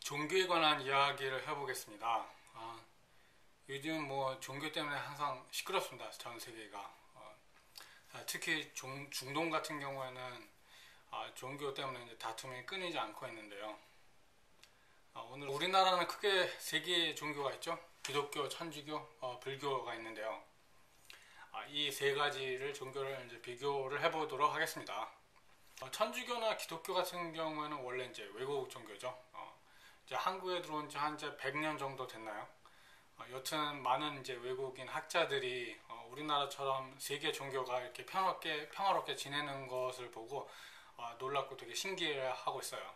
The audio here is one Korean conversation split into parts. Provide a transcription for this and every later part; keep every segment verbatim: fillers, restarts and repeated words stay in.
종교에 관한 이야기를 해보겠습니다. 아, 요즘 뭐 종교 때문에 항상 시끄럽습니다. 전 세계가. 어, 특히 중, 중동 같은 경우에는 아, 종교 때문에 이제 다툼이 끊이지 않고 있는데요. 아, 오늘 우리나라는 크게 세 개의 종교가 있죠. 기독교, 천주교, 어, 불교가 있는데요. 아, 이 세 가지를 종교를 이제 비교를 해보도록 하겠습니다. 어, 천주교나 기독교 같은 경우에는 원래 이제 외국 종교죠. 어, 이제 한국에 들어온 지 한 이제 백 년 정도 됐나요? 어, 여튼 많은 이제 외국인 학자들이 어, 우리나라처럼 세계 종교가 이렇게 평화롭게, 평화롭게 지내는 것을 보고 어, 놀랍고 되게 신기해하고 있어요.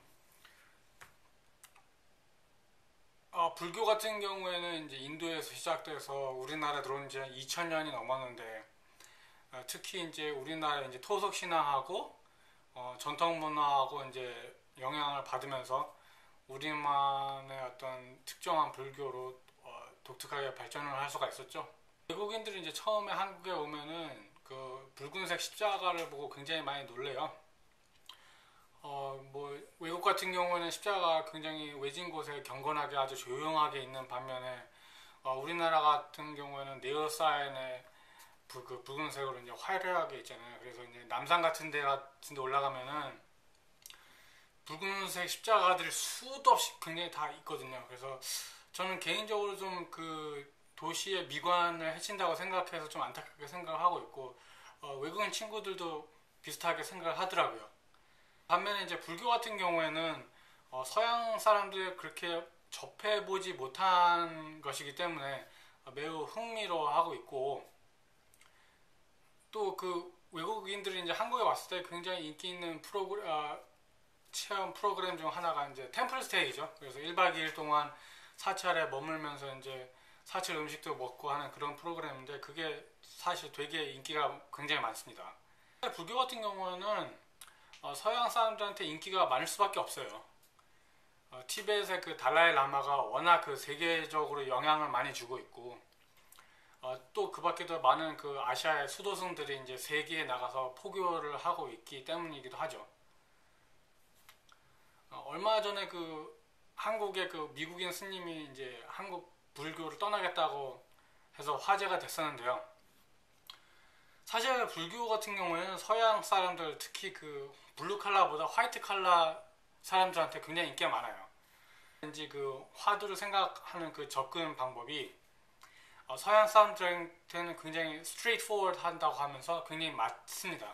어, 불교 같은 경우에는 이제 인도에서 시작돼서 우리나라에 들어온 지 이천 년이 넘었는데 어, 특히 이제 우리나라 이제 토속 신화하고 어, 전통 문화하고 이제 영향을 받으면서 우리만의 어떤 특정한 불교로 어, 독특하게 발전을 할 수가 있었죠. 외국인들이 이제 처음에 한국에 오면은 그 붉은색 십자가를 보고 굉장히 많이 놀래요. 어, 뭐 외국 같은 경우는 십자가가 굉장히 외진 곳에 경건하게 아주 조용하게 있는 반면에 어, 우리나라 같은 경우에는 네오사인의 부, 그 붉은색으로 이제 화려하게 있잖아요. 그래서 이제 남산 같은 데 같은 데 올라가면은 붉은색 십자가들이 수도 없이 굉장히 다 있거든요. 그래서 저는 개인적으로 좀 그 도시의 미관을 해친다고 생각해서 좀 안타깝게 생각을 하고 있고 어, 외국인 친구들도 비슷하게 생각을 하더라고요. 반면에 이제 불교 같은 경우에는 어, 서양 사람들이 그렇게 접해보지 못한 것이기 때문에 매우 흥미로워하고 있고 또 그 외국인들이 이제 한국에 왔을 때 굉장히 인기 있는 프로그램, 아, 체험 프로그램 중 하나가 이제 템플 스테이죠. 그래서 일 박 이 일 동안 사찰에 머물면서 이제 사찰 음식도 먹고 하는 그런 프로그램인데 그게 사실 되게 인기가 굉장히 많습니다. 불교 같은 경우는 어, 서양 사람들한테 인기가 많을 수밖에 없어요. 어, 티벳의 그 달라이 라마가 워낙 그 세계적으로 영향을 많이 주고 있고 어, 또 그 밖에도 많은 그 아시아의 수도승들이 이제 세계에 나가서 포교를 하고 있기 때문이기도 하죠. 어, 얼마 전에 그 한국의 그 미국인 스님이 이제 한국 불교를 떠나겠다고 해서 화제가 됐었는데요. 사실 불교 같은 경우에는 서양 사람들 특히 그 블루 칼라보다 화이트 칼라 사람들한테 굉장히 인기가 많아요. 왠지 그 화두를 생각하는 그 접근 방법이 어, 서양 사람들한테는 굉장히 스트레이트 포워드 한다고 하면서 굉장히 맞습니다.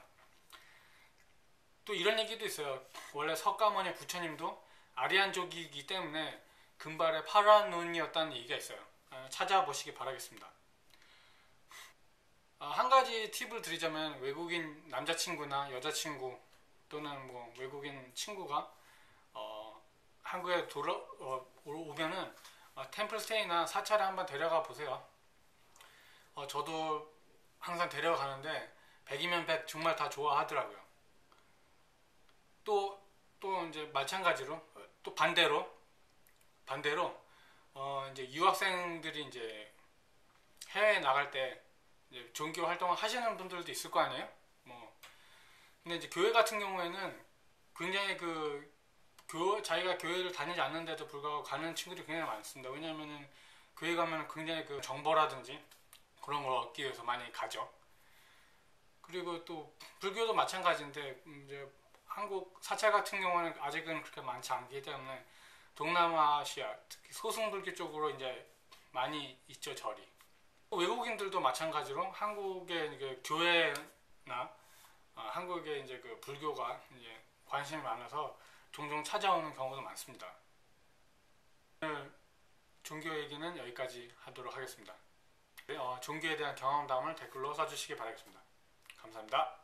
또 이런 얘기도 있어요. 원래 석가모니 부처님도 아리안족이기 때문에 금발의 파란 눈이었다는 얘기가 있어요. 어, 찾아보시기 바라겠습니다. 어, 한 가지 팁을 드리자면 외국인 남자친구나 여자친구 또는 뭐 외국인 친구가 어, 한국에 돌아 어, 오면은 어, 템플 스테이나 사찰에 한번 데려가 보세요. 어, 저도 항상 데려가는데 백이면 백 정말 다 좋아하더라고요. 또, 또 이제 마찬가지로 또 반대로 반대로 어, 이제 유학생들이 이제 해외에 나갈 때 이제 종교 활동을 하시는 분들도 있을 거 아니에요? 뭐 근데 이제 교회 같은 경우에는 굉장히 그 교, 자기가 교회를 다니지 않는데도 불구하고 가는 친구들이 굉장히 많습니다. 왜냐하면은 교회 가면 굉장히 그 정보라든지 그런 걸 얻기 위해서 많이 가죠. 그리고 또 불교도 마찬가지인데 이제 한국 사찰 같은 경우는 아직은 그렇게 많지 않기 때문에 동남아시아 특히 소승불교 쪽으로 이제 많이 있죠, 절이. 외국인들도 마찬가지로 한국의 이제 교회나 어, 한국의 이제 그 불교가 이제 관심이 많아서 종종 찾아오는 경우도 많습니다. 오늘 종교 얘기는 여기까지 하도록 하겠습니다. 어, 종교에 대한 경험담을 댓글로 써주시기 바라겠습니다. 감사합니다.